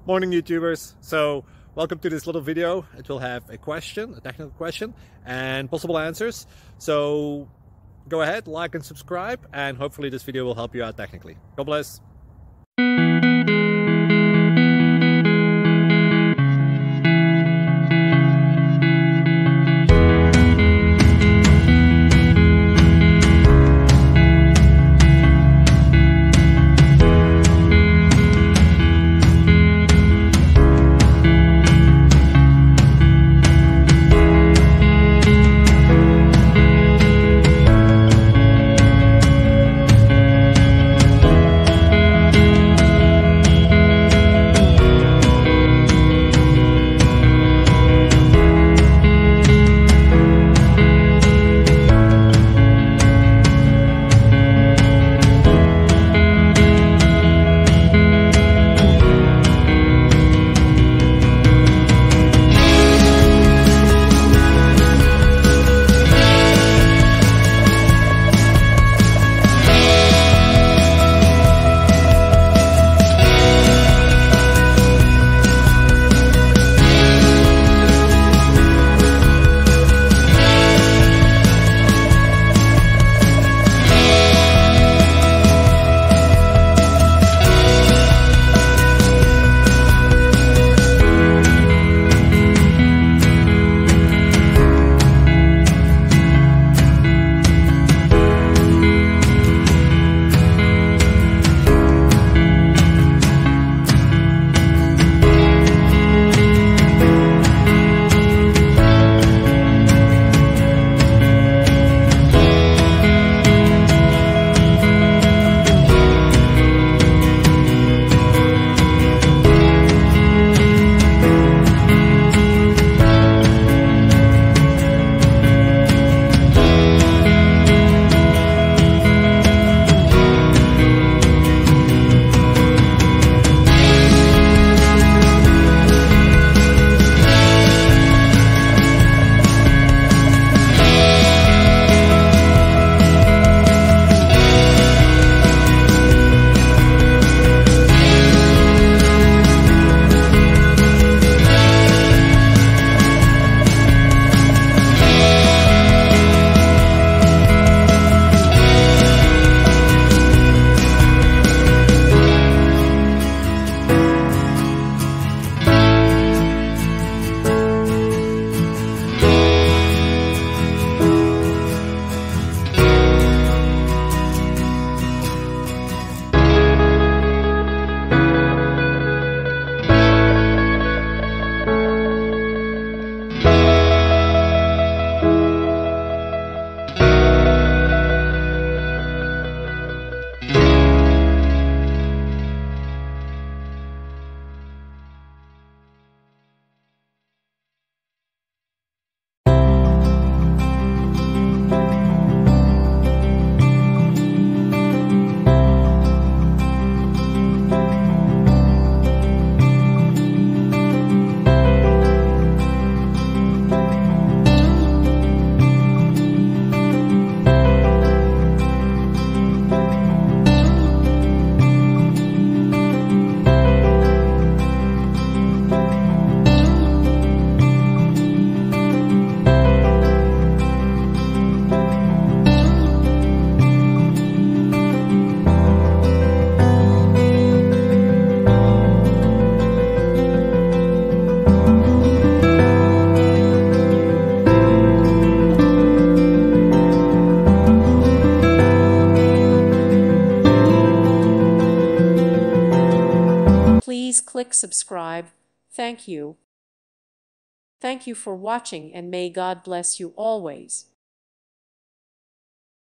Morning YouTubers. So welcome to this little video. It will have a question, a technical question, and possible answers. So go ahead, like and subscribe, and hopefully this video will help you out technically. God bless. Please click subscribe. Thank you. Thank you for watching, and may God bless you always.